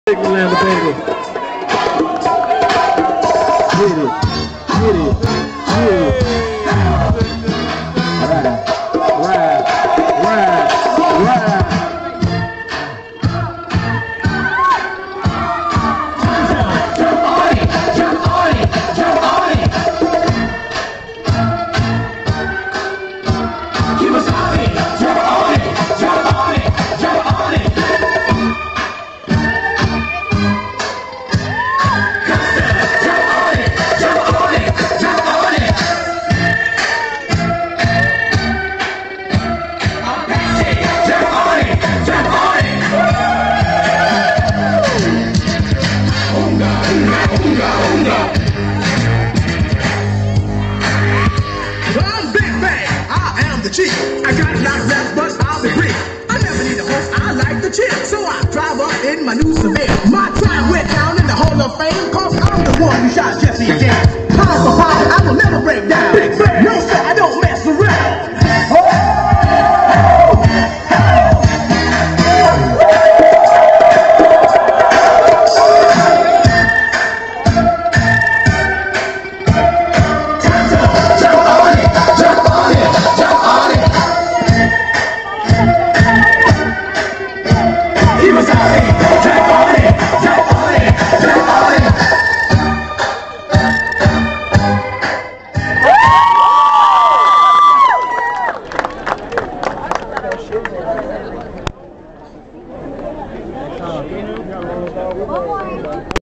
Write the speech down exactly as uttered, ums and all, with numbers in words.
Land, baby. Get it, get it, get it. Ride, ride, ride, ride. Jump on it, jump on it, jump on it. Keep us on it, jump on it, jump on it, jump on it. I got a lot of raps, but I'll be brief. I never need a horse, I like the chill. So I drive up in my new Seville. My drive